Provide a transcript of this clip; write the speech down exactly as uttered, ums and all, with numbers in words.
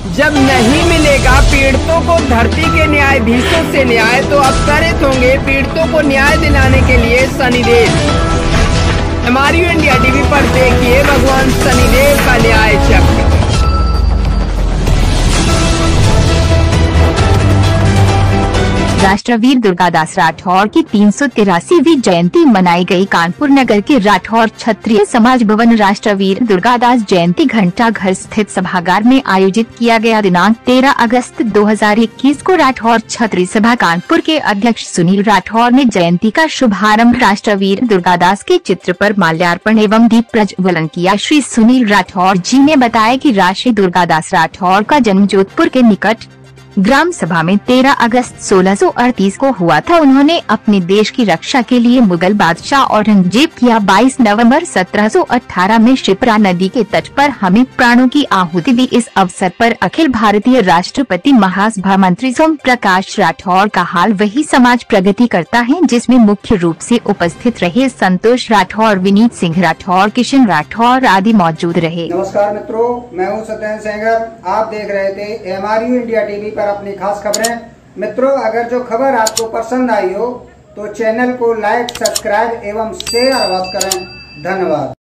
जब नहीं मिलेगा पीड़ितों को धरती के न्यायाधीशों से न्याय, तो अब त्वरित होंगे पीड़ितों को न्याय दिलाने के लिए शनिदेव। हमारी इंडिया टीवी पर देखिए भगवान शनिदेव का न्याय चक्र। राष्ट्रवीर दुर्गादास राठौर की तीन सौ तिरासीवीं जयंती मनाई गई। कानपुर नगर के राठौर क्षत्रिय समाज भवन राष्ट्रवीर दुर्गादास जयंती घंटा घर स्थित सभागार में आयोजित किया गया। दिनांक तेरह अगस्त दो हज़ार इक्कीस को राठौर क्षत्रिय सभा कानपुर के अध्यक्ष सुनील राठौर ने जयंती का शुभारंभ राष्ट्रवीर दुर्गादास के चित्र पर माल्यार्पण एवं दीप प्रज्वलन किया। श्री सुनील राठौर जी ने बताया कि राष्ट्रीय दुर्गादास राठौर का जन्म जोधपुर के निकट ग्राम सभा में तेरह अगस्त सोलह सौ अड़तीस को हुआ था। उन्होंने अपने देश की रक्षा के लिए मुगल बादशाह औरंगजेब किया बाईस नवंबर सत्रह सौ अठारह में शिप्रा नदी के तट पर हमें प्राणों की आहुति दी। इस अवसर पर अखिल भारतीय राष्ट्रपति महासभा मंत्री सोम प्रकाश राठौर का हाल वही समाज प्रगति करता है, जिसमें मुख्य रूप से उपस्थित रहे संतोष राठौर, विनीत सिंह राठौर, किशन राठौर आदि मौजूद रहे। नमस्कार मित्रों, मैं हूँ सत्येंद्र सेंगर। आप देख रहे थे हमारी इंडिया टीवी पर अपनी खास खबरें। मित्रों, अगर जो खबर आपको पसंद आई हो तो चैनल को लाइक, सब्सक्राइब एवं शेयर अवश्य करें। धन्यवाद।